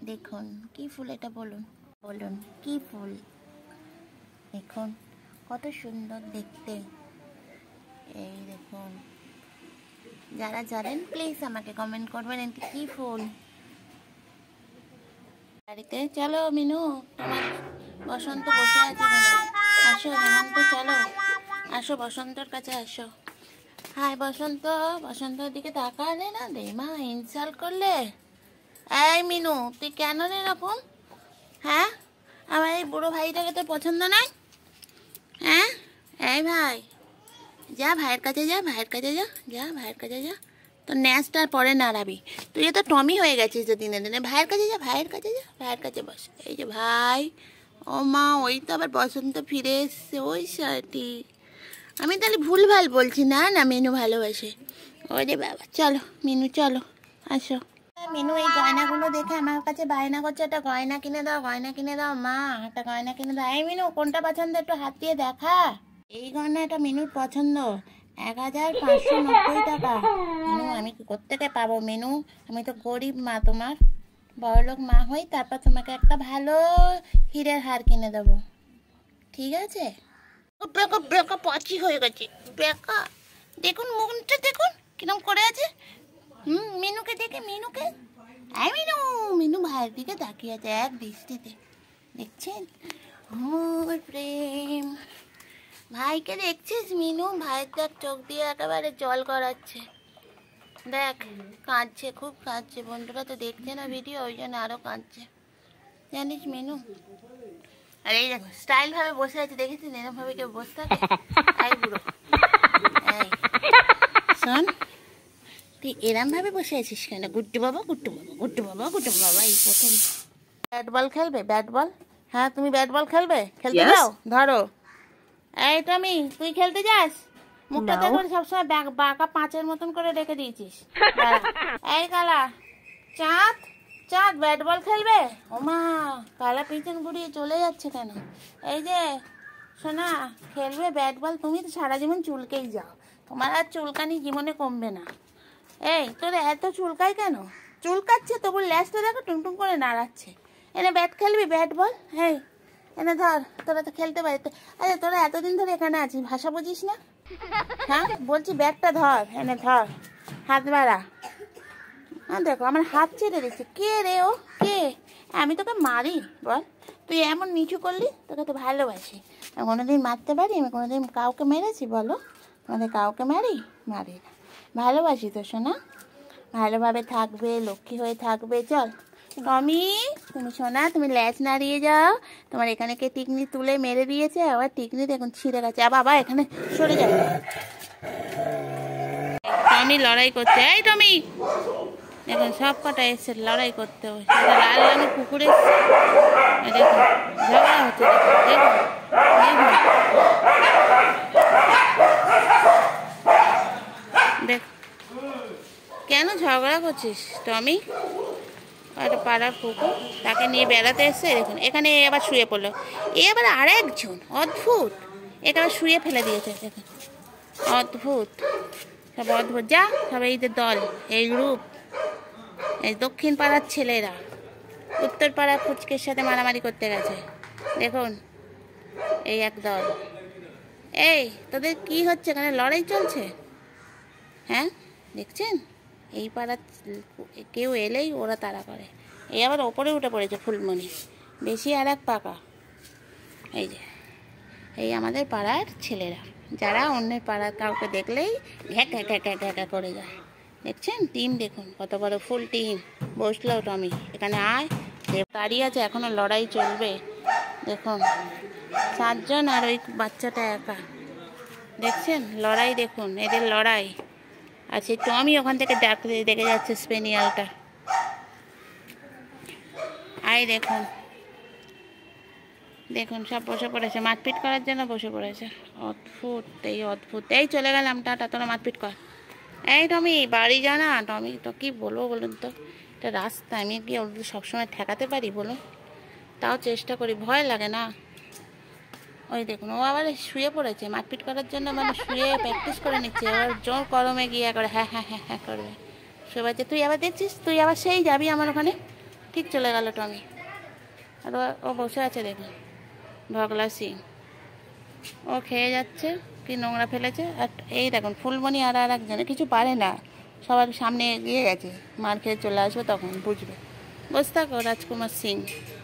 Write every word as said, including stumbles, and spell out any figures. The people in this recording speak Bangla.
দেখুন কি ফুল এটা, বলুন বলুন কি ফুল। দেখুন কত সুন্দর দেখতে। এই দেখুন, যারা জানেন প্লিজ আমাকে কমেন্ট করবেন এটি কি ফুল। বাড়িতে চলো মিনু, তোমার বসন্ত বসে আছে কেন? আসো হেমন্ত, চলো আসো বসন্তর কাছে আসো। হাই বসন্ত, বসন্তর দিকে তাকালে না রে মা, ইনসাল্ট করলে। এই মিনু তুই কেন রে এরকম? হ্যাঁ, আমার এই বুড়ো ভাইটাকে তোর পছন্দ নয়? হ্যাঁ এই ভাই, যা ভাইয়ের কাছে যা, ভাইয়ের কাছে যা, যা ভাইয়ের কাছে যা। তোর ন্যাসটার পরে নাড়াবি, তুই তো টমি হয়ে গেছিস তো দিনে দিনে। ভাইয়ের কাছে যা, ভাইয়ের কাছে যা, ভাইয়ের কাছে বস। এই যে ভাই, ও মা, ওই তো আবার বসন্ত ফিরে এসছে, ওই শাড়িটি। আমি তাহলে ভুল ভাল বলছি না? না মিনু ভালোবাসে। ওরে বাবা, চলো মিনু চলো আসো। মিনু এই গয়নাগুলো দেখে আমার কাছে বায়না করছে, একটা গয়না কিনে দাও, গয়না কিনে দাও মা, একটা গয়না কিনে দাও। এই মিনু কোনটা পছন্দ একটু হাত দিয়ে দেখা। এই গয়নাটা মিনুর পছন্দ, এক হাজার পাঁচশো নব্বই টাকা। মিনু আমি কোত্থেকে পাবো মিনু? আমি তো গরিব মা, তোমার বড়লোক মা হই, তারপর তোমাকে একটা ভালো হীরের হার কিনে দেবো, ঠিক আছে? বেকা বেকা পাচি হয়ে গেছে, বেকা। দেখুন মুখটা দেখুন কিরম করে আছে। হুম, মিনুকে দেখে, মিনুকে, এই মিনু, মিনু ভাইয়ের দিকে তাকিয়ে আছে এক দৃষ্টিতে, দেখছেন? মোর প্রেম, ভাইকে দেখছিস মিনু? ভাইয়ের দেখ চোখ দিয়ে একেবারে জল গড়াচ্ছে, দেখ কাঁদছে, খুব কাঁদছে। বন্ধুরা তো দেখছে না ভিডিও, ওই জন্য আরো কাঁদছে, জানিস মিনু? আর এই দেখো স্টাইল ভাবে বসে আছে, দেখেছিস এরকম ভাবে কেউ বসে থাকে? এই বুড়ো, এই শোন, তুই এরম ভাবে বসে আছিস কেন? গুড্ডু বাবা, গুড্ডু বাবা, গুড্ডু বাবা, গুড্ডু বাবা। এই প্রথম ব্যাট বল খেলবে, ব্যাট বল? হ্যাঁ তুমি ব্যাট বল খেলবে? খেলতে যাও, ধরো। এই টমি, তুই খেলতে যাস? মুখটা দেখুন সবসময় বাঁকা পাঁচের মতন করে রেখে দিয়েছিস। এই কালা চাঁদ, চাঁদ ব্যাট বল খেলবে? ওমা, কালা পিছন ঘুরিয়ে চলে যাচ্ছে কেন? এই যে শোনা, খেলবে ব্যাট বল? তুমি তো সারা জীবন চুলকেই যাও, তোমার আর চুলকানি জীবনে কমবে না। এই তোর এত চুলকাই কেন? চুলকাচ্ছে তবু ল্যাসটা দেখো টুংটুং করে নাড়াচ্ছে। এনে ব্যাট খেলবি, ব্যাট বল? হ্যাঁ এনে ধর, তোরা তো খেলতে পারি। আচ্ছা তোরা এতদিন ধরে এখানে আছিস, ভাষা বুঝিস না? হ্যাঁ বলছি ব্যাটটা ধর, এনে ধর, হাত বাড়া। হ্যাঁ দেখো আমার হাত ছেড়ে দিচ্ছে। কে রে ও, কে? আমি তোকে মারি বল? তুই এমন নিচু করলি, তোকে তো ভালোবাসি। আমি কোনোদিন মারতে পারি? আমি কোনোদিন কাউকে মেরেছি বলো? তোমাদের কাউকে মারি? মারি না। ভালোবাসি তো শোনা, ভালোভাবে থাকবে, লক্ষ্মী হয়ে থাকবে। চল টমি, তুমি শোনা, তুমি ল্যাচ নাড়িয়ে যাও। তোমার এখানে কে টিকনি তুলে মেরে দিয়েছে, আবার টিকনি দেখুন ছিঁড়ে গেছে। আবার বাবা এখানে সরে যাবে। টমি লড়াই করছে। এই টমি দেখুন সব কটা এসছে লড়াই করতে, লাল রঙের কুকুর এসছে, দেখুন ঝগড়া হচ্ছে, দেখুন দেখুন দেখ কেন ঝগড়া করছিস টমি? একটা পাড়ার কুকুর, তাকে নিয়ে বেড়াতে এসছে। দেখুন এখানে আবার শুয়ে পড়লো, এ আবার আর একজন অদ্ভুত, এখানে শুয়ে ফেলে দিয়েছে। দেখুন অদ্ভুত, সব অদ্ভুত। যা সব এই যে দল, এই গ্রুপ, এই দক্ষিণ পাড়ার ছেলেরা উত্তর পাড়ার ফুচকের সাথে মারামারি করতে গেছে। দেখুন এই এক দল। এই তোদের কি হচ্ছে এখানে? লড়াই চলছে, হ্যাঁ দেখছেন? এই পাড়ার কেউ এলেই ওরা তাড়া করে। এই আবার ওপরে উঠে পড়েছে ফুলমণি, বেশি আর এক পাকা। এই যে এই আমাদের পাড়ার ছেলেরা, যারা অন্যের পাড়ার কাউকে দেখলেই ঘ্যাক ঘ্যাক ঘ্যাক ঘ্যাক ঘ্যাক করে যায়। দেখছেন টিম, দেখুন কত বড় ফুল টিম বসলো। টমি এখানে আয়, দাঁড়িয়ে আছে, এখনো লড়াই চলবে। দেখুন সাতজন আর ওই বাচ্চাটা একা, দেখছেন লড়াই, দেখুন এদের লড়াই। আর সেই টমি ওখান থেকে ডাকতে দেখে যাচ্ছে স্পেনিয়ালটা। আয় দেখুন, দেখুন সব বসে পড়েছে, মারপিট করার জন্য বসে পড়েছে। অদ্ভুত, এই অদ্ভুত। এই চলে গেলাম, টাটা, তোরা মারপিট কর। এই টমি বাড়ি যা না। টমি তো কি বলবো বলুন তো, এটা রাস্তা, আমি কি সবসময় ঠেকাতে পারি বলুন? তাও চেষ্টা করি, ভয় লাগে না। ওই দেখুন ও আবার শুয়ে পড়েছে, মারপিট করার জন্য মানে শুয়ে প্র্যাকটিস করে নিচ্ছে। এবার জোর গরমে গিয়ে করে হ্যাঁ হ্যাঁ হ্যাঁ হ্যাঁ করবে, শুয়ে পড়েছে। তুই আবার দেখছিস, তুই আবার সেই যাবি আমার ওখানে, ঠিক চলে গেল টমি। আর ও বসে আছে দেখুন, ঢগলা সিং। ও খেয়ে যাচ্ছে, কি নোংরা ফেলেছে। আর এই দেখুন ফুলমণি আর আর একজনে কিছু পারে না, সবার সামনে এগিয়ে গেছে। মার খেয়ে চলে আসবে তখন বুঝবে। বসে থাকো রাজকুমার সিং।